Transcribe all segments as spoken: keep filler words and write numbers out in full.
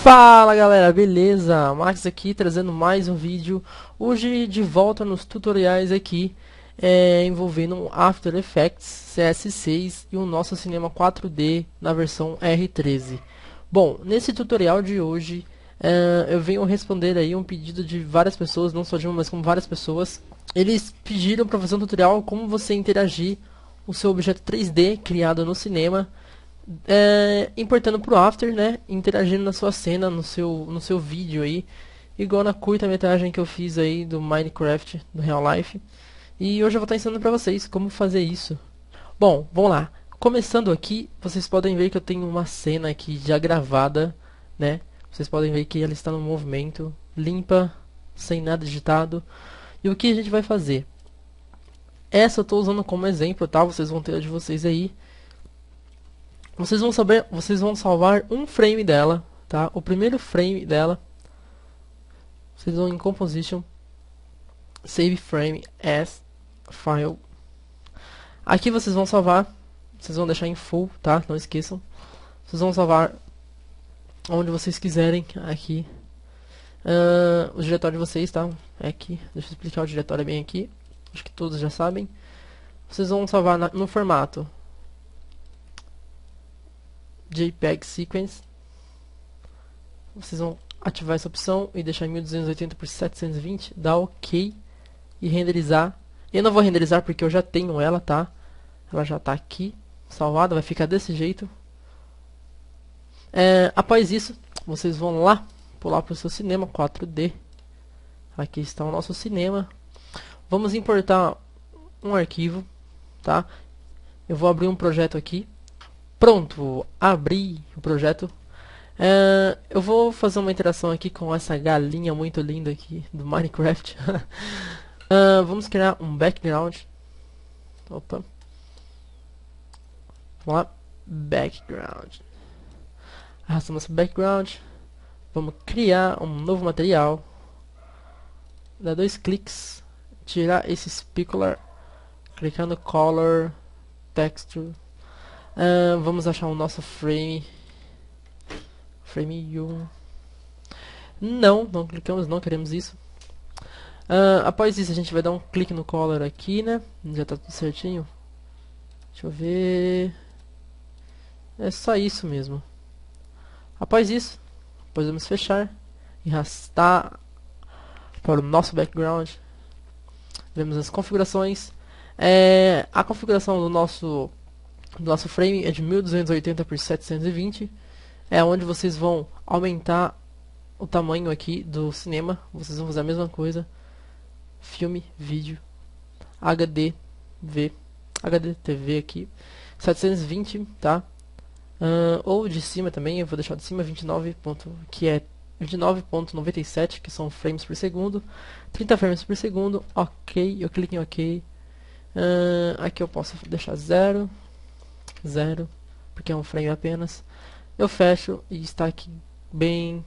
Fala galera, beleza? Max aqui trazendo mais um vídeo. Hoje de volta nos tutoriais aqui é, envolvendo um After Effects C S seis e o nosso cinema quatro D na versão R treze. Bom, nesse tutorial de hoje é, eu venho responder aí um pedido de várias pessoas, não só de uma, mas como várias pessoas. Eles pediram para fazer um tutorial como você interagir o seu objeto três D criado no cinema, É, importando pro After, né? Interagindo na sua cena, no seu, no seu vídeo aí. Igual na curta-metragem que eu fiz aí do Minecraft, do Real Life. E hoje eu vou estar ensinando pra vocês como fazer isso. Bom, vamos lá. Começando aqui, vocês podem ver que eu tenho uma cena aqui já gravada, né? Vocês podem ver que ela está no movimento, limpa, sem nada digitado. E o que a gente vai fazer? Essa eu estou usando como exemplo, tá? Vocês vão ter a de vocês aí. Vocês vão saber, vocês vão salvar um frame dela, tá? O primeiro frame dela. Vocês vão em Composition, Save Frame as File. Aqui vocês vão salvar, vocês vão deixar em Full, tá? Não esqueçam. Vocês vão salvar onde vocês quiserem aqui. Uh, o diretório de vocês, tá? É aqui. Deixa eu explicar o diretório bem aqui. Acho que todos já sabem. Vocês vão salvar na, no formato JPEG Sequence. Vocês vão ativar essa opção e deixar em mil duzentos e oitenta por setecentos e vinte, dar OK e renderizar. Eu não vou renderizar porque eu já tenho ela, tá? Ela já está aqui salvada, vai ficar desse jeito. É, após isso, vocês vão lá pular para o seu cinema quatro D. Aqui está o nosso cinema. Vamos importar um arquivo, tá? Eu vou abrir um projeto aqui. Pronto, abri o projeto. É, eu vou fazer uma interação aqui com essa galinha muito linda aqui do Minecraft. é, vamos criar um background. Opa. Vamos lá. Background. Arrastamos o background. Vamos criar um novo material. Dá dois cliques. Tirar esse specular. Clicar no color. Texture. Uh, vamos achar o nosso frame. Frame um. Não, não clicamos, não queremos isso. Uh, após isso a gente vai dar um clique no color aqui, né? Já tá tudo certinho. Deixa eu ver. É só isso mesmo. Após isso, podemos fechar e arrastar para o nosso background. Vemos as configurações. É, a configuração do nosso do nosso frame é de mil duzentos e oitenta por setecentos e vinte. É onde vocês vão aumentar o tamanho aqui do cinema. Vocês vão fazer a mesma coisa. Filme, vídeo, H D, V, H D T V aqui, setecentos e vinte, tá? Uh, ou de cima também, eu vou deixar de cima vinte e nove, que é vinte e nove ponto noventa e sete, que são frames por segundo, trinta frames por segundo. Ok, eu clico em OK. Uh, aqui eu posso deixar zero. Zero, porque é um frame apenas. Eu fecho e está aqui bem.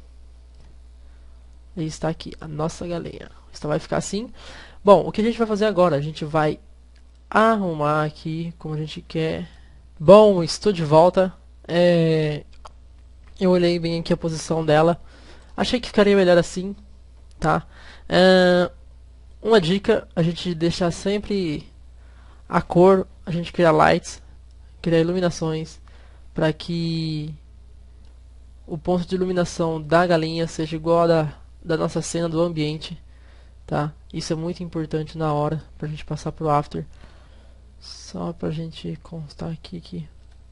E está aqui a nossa galinha. Isso vai ficar assim. Bom, o que a gente vai fazer agora? A gente vai arrumar aqui como a gente quer. Bom, estou de volta. É... Eu olhei bem aqui a posição dela. Achei que ficaria melhor assim, tá? É... Uma dica, a gente deixar sempre a cor, a gente cria lights, criar iluminações para que o ponto de iluminação da galinha seja igual a da, da nossa cena do ambiente, tá? Isso é muito importante na hora pra gente passar pro After. Só pra gente constar aqui que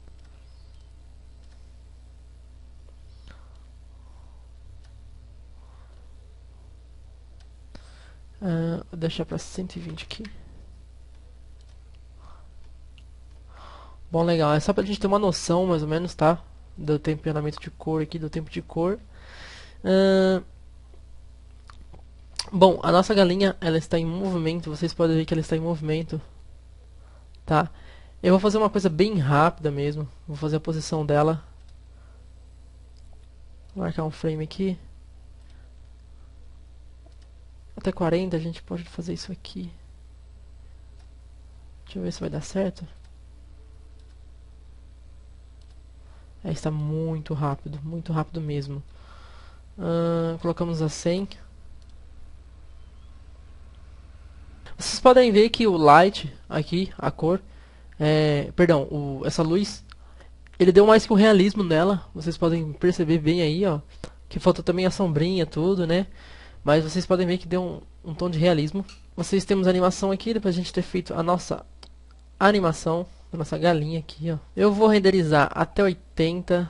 uh, vou deixar pra cento e vinte aqui. Bom, legal, é só pra gente ter uma noção mais ou menos, tá? Do temperamento de cor aqui, do tempo de cor. Uh... Bom, a nossa galinha, ela está em movimento, vocês podem ver que ela está em movimento, tá? Eu vou fazer uma coisa bem rápida mesmo, vou fazer a posição dela. Vou marcar um frame aqui. Até quarenta a gente pode fazer isso aqui. Deixa eu ver se vai dar certo. É, está muito rápido, muito rápido mesmo. Uh, colocamos a cem. Vocês podem ver que o light aqui, a cor, é, perdão, o, essa luz, ele deu mais que o realismo nela. Vocês podem perceber bem aí, ó, que faltou também a sombrinha, tudo, né? Mas vocês podem ver que deu um, um tom de realismo. Vocês temos a animação aqui, depois de a gente ter feito a nossa animação, a nossa galinha aqui, ó. Eu vou renderizar até oitenta,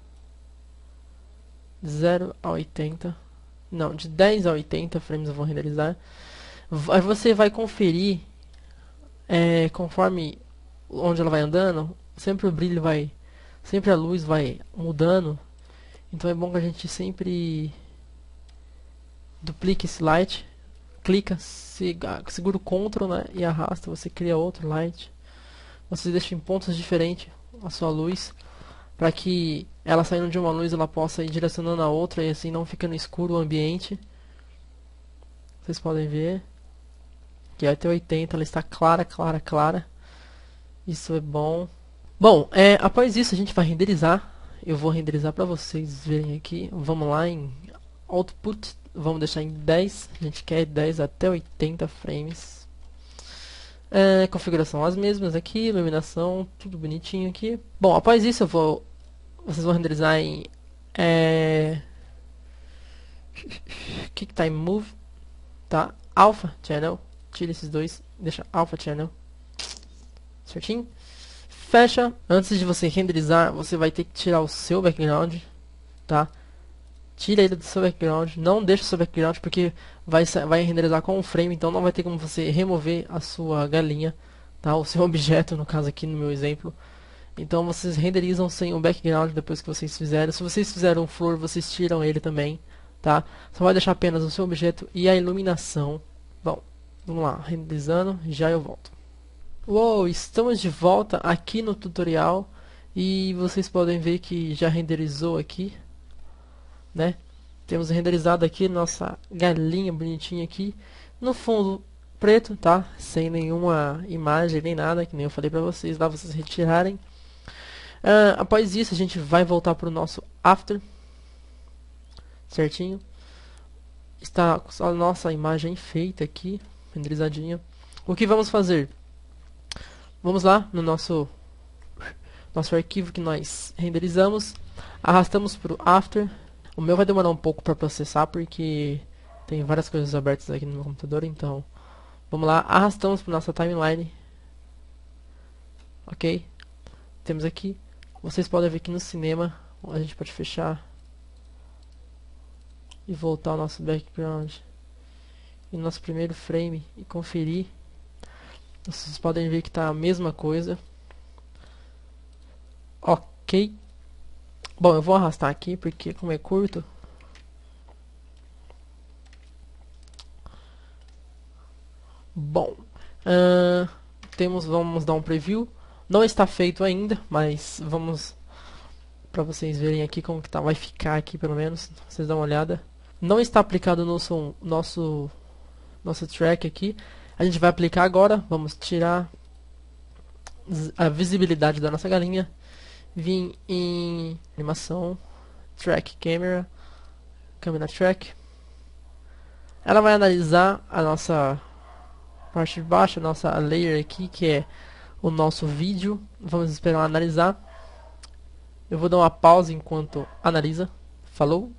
zero a oitenta, não, de dez a oitenta frames eu vou renderizar. Aí você vai conferir, é, conforme onde ela vai andando, sempre o brilho vai, sempre a luz vai mudando. Então é bom que a gente sempre duplique esse light, clica, segura o Ctrl, né, e arrasta, você cria outro light. Você deixa em pontos diferentes a sua luz, para que ela saindo de uma luz ela possa ir direcionando a outra e assim não fica no escuro o ambiente. Vocês podem ver que até oitenta ela está clara, clara, clara. Isso é bom. Bom, é, após isso a gente vai renderizar. Eu vou renderizar para vocês verem aqui. Vamos lá em Output. Vamos deixar em dez. A gente quer dez até oitenta frames. É, configuração as mesmas aqui. Iluminação, tudo bonitinho aqui. Bom, após isso eu vou... Vocês vão renderizar em... É, Kick Time Move. Tá? Alpha Channel. Tira esses dois. Deixa Alpha Channel. Certinho? Fecha. Antes de você renderizar, você vai ter que tirar o seu background, tá? Tira ele do seu background, não deixa o seu background porque vai, vai renderizar com um frame, então não vai ter como você remover a sua galinha, tá? O seu objeto, no caso aqui no meu exemplo. Então vocês renderizam sem o background depois que vocês fizerem. Se vocês fizeram um flor, vocês tiram ele também, tá? Só vai deixar apenas o seu objeto e a iluminação. Bom, vamos lá, renderizando, já eu volto. Uou, estamos de volta aqui no tutorial e vocês podem ver que já renderizou aqui, né? Temos renderizado aqui nossa galinha bonitinha aqui no fundo preto, tá? Sem nenhuma imagem nem nada, que nem eu falei pra vocês, lá vocês retirarem. Uh, após isso a gente vai voltar para o nosso After, certinho? Está a nossa imagem feita aqui, renderizadinha. O que vamos fazer? Vamos lá no nosso nosso arquivo que nós renderizamos, arrastamos para o After. O meu vai demorar um pouco para processar porque tem várias coisas abertas aqui no meu computador, então vamos lá, arrastamos para nossa timeline. Ok, temos aqui. Vocês podem ver que no cinema a gente pode fechar e voltar ao nosso background e no nosso primeiro frame e conferir. Vocês podem ver que está a mesma coisa. Ok. Bom, eu vou arrastar aqui porque como é curto. Bom, uh, temos, vamos dar um preview. Não está feito ainda, mas vamos para vocês verem aqui como que tá, vai ficar aqui pelo menos. Vocês dão uma olhada. Não está aplicado no nosso nosso nosso track aqui. A gente vai aplicar agora. Vamos tirar a visibilidade da nossa galinha. Vim em animação, track camera, camera track. Ela vai analisar a nossa parte de baixo, a nossa layer aqui, que é o nosso vídeo. Vamos esperar ela analisar. Eu vou dar uma pausa enquanto analisa. Falou?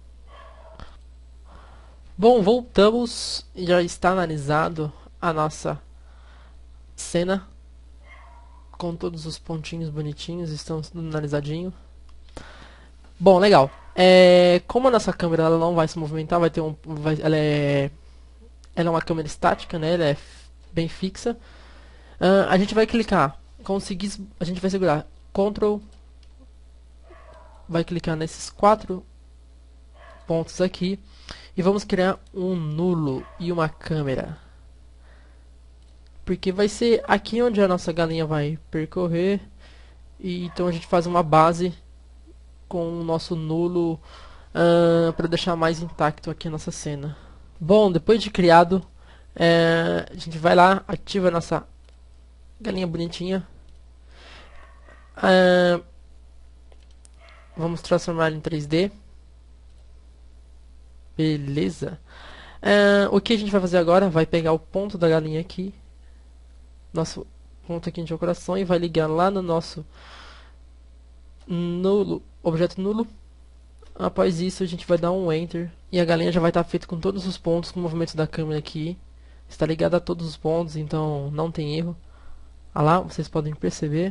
Bom, voltamos. Já está analisado a nossa cena com todos os pontinhos bonitinhos, estão tudo analisadinho. Bom, legal. É, como a nossa câmera ela não vai se movimentar, vai ter um, vai, ela é, ela é uma câmera estática, né? Ela é bem fixa. Uh, a gente vai clicar, conseguir, a gente vai segurar Ctrl, vai clicar nesses quatro pontos aqui e vamos criar um nulo e uma câmera. Porque vai ser aqui onde a nossa galinha vai percorrer. E então a gente faz uma base com o nosso nulo uh, para deixar mais intacto aqui a nossa cena. Bom, depois de criado, é, a gente vai lá, ativa a nossa galinha bonitinha. Uh, vamos transformar em três D. Beleza. Uh, o que a gente vai fazer agora? Vai pegar o ponto da galinha aqui, nosso ponto aqui de decoração, e vai ligar lá no nosso nulo, objeto nulo. Após isso, a gente vai dar um Enter e a galinha já vai estar feita com todos os pontos, com o movimento da câmera aqui. Está ligada a todos os pontos, então não tem erro. Ah lá, vocês podem perceber.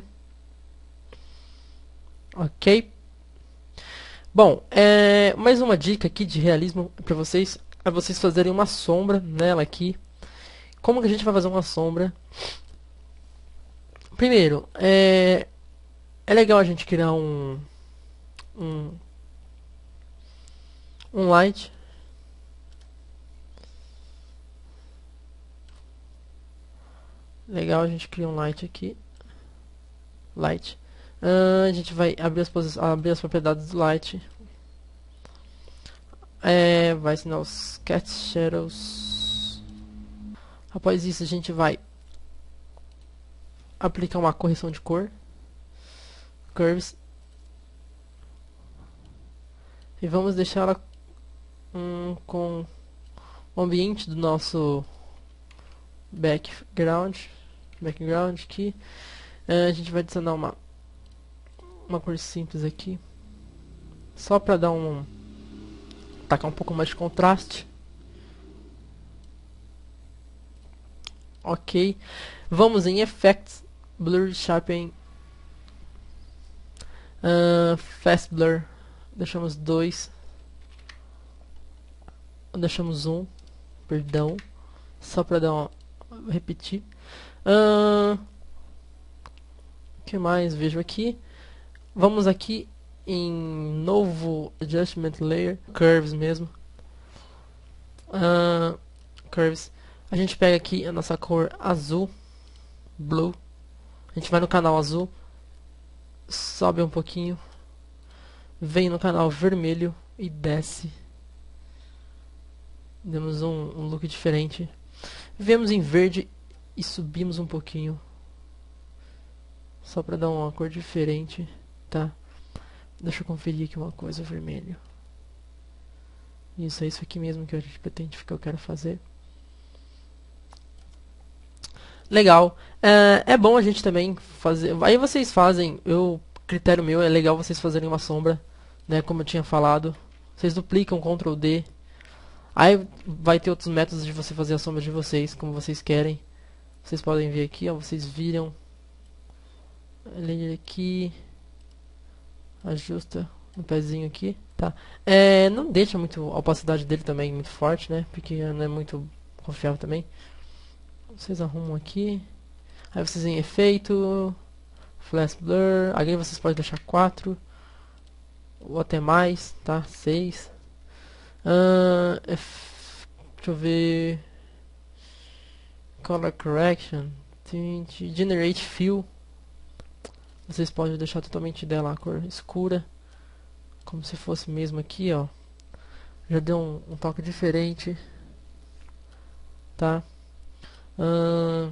Ok. Bom, é, mais uma dica aqui de realismo para vocês, é vocês fazerem uma sombra nela aqui. Como que a gente vai fazer uma sombra? Primeiro, é, é legal a gente criar um, um, um light. Legal, a gente cria um light aqui. Light. Uh, a gente vai abrir as, abrir as propriedades do light. É, vai ensinar os cat shadows. Após isso, a gente vai aplicar uma correção de cor. Curves. E vamos deixar ela um, com o ambiente do nosso background. Background aqui. Uh, a gente vai adicionar uma uma cor simples aqui, só para dar um tacar um pouco mais de contraste. Ok, vamos em Effects, Blur Sharpen, uh, Fast Blur, deixamos dois, deixamos um, perdão, só para dar uma repetir. Uh, o que mais vejo aqui? Vamos aqui em novo Adjustment Layer, Curves mesmo. Uh, curves. A gente pega aqui a nossa cor azul, Blue. A gente vai no canal azul, sobe um pouquinho, vem no canal vermelho e desce. Demos um, um look diferente. Vemos em verde e subimos um pouquinho, só para dar uma cor diferente. Tá, deixa eu conferir aqui uma coisa, vermelho. Isso, é isso aqui mesmo que a gente pretende, que eu quero fazer. Legal. É, é bom a gente também fazer. Aí vocês fazem, eu critério meu é legal vocês fazerem uma sombra, né? Como eu tinha falado, vocês duplicam Ctrl D. Aí vai ter outros métodos de você fazer a sombra de vocês, como vocês querem. Vocês podem ver aqui, ó, vocês viram. Layer aqui. Ajusta no pezinho aqui, tá? É, não deixa muito a opacidade dele também muito forte, né? Porque não é muito confiável também. Vocês arrumam aqui. Aí vocês em efeito, flash blur. Aí vocês podem deixar quatro ou até mais, tá? seis. Uh, deixa eu ver. Color correction. Generate fill. Vocês podem deixar totalmente dela a cor escura, como se fosse mesmo aqui, ó. Já deu um, um toque diferente, tá? Uh,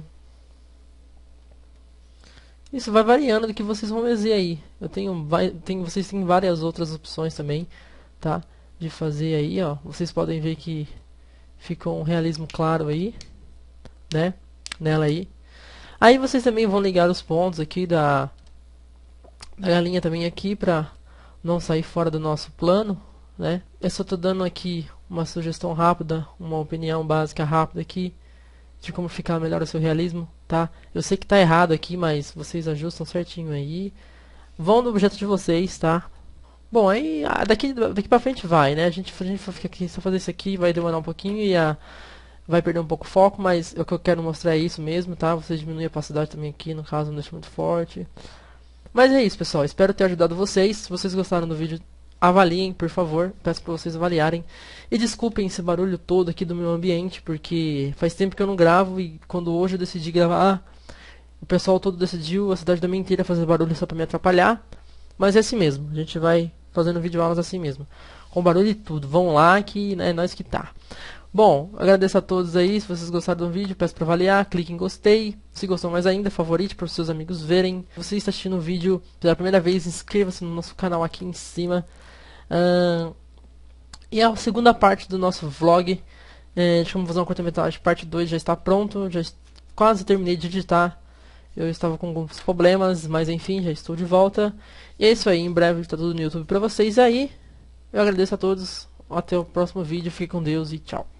isso vai variando do que vocês vão fazer aí. Eu tenho, vai, tem, vocês têm várias outras opções também, tá? De fazer aí, ó. Vocês podem ver que ficou um realismo claro aí, né? Nela aí. Aí vocês também vão ligar os pontos aqui da da galinha também aqui para não sair fora do nosso plano, né? Eu só tô dando aqui uma sugestão rápida, uma opinião básica rápida aqui de como ficar melhor o seu realismo, tá? Eu sei que tá errado aqui, mas vocês ajustam certinho aí. Vão no objeto de vocês, tá? Bom, aí daqui daqui para frente vai, né? A gente a gente vai ficar aqui só fazer isso aqui, vai demorar um pouquinho e a vai perder um pouco o foco, mas o que eu quero mostrar é isso mesmo, tá? Você diminui a opacidade também aqui, no caso, não deixa muito forte. Mas é isso, pessoal. Espero ter ajudado vocês. Se vocês gostaram do vídeo, avaliem, por favor. Peço para vocês avaliarem. E desculpem esse barulho todo aqui do meu ambiente, porque faz tempo que eu não gravo e quando hoje eu decidi gravar, o pessoal todo decidiu, a cidade da minha inteira, fazer barulho só para me atrapalhar. Mas é assim mesmo. A gente vai fazendo videoaulas assim mesmo. Com barulho e tudo. Vão lá que é nós que tá. Bom, agradeço a todos aí. Se vocês gostaram do vídeo, peço para avaliar, clique em gostei. Se gostou mais ainda, favorite para os seus amigos verem. Se você está assistindo o vídeo pela primeira vez, inscreva-se no nosso canal aqui em cima. Uh, E a segunda parte do nosso vlog, é, de como fazer uma curta-metragem, parte dois, já está pronto, já est- quase terminei de editar. Eu estava com alguns problemas, mas enfim, já estou de volta. E é isso aí, em breve está tudo no YouTube pra vocês aí. Eu agradeço a todos, até o próximo vídeo, fique com Deus e tchau.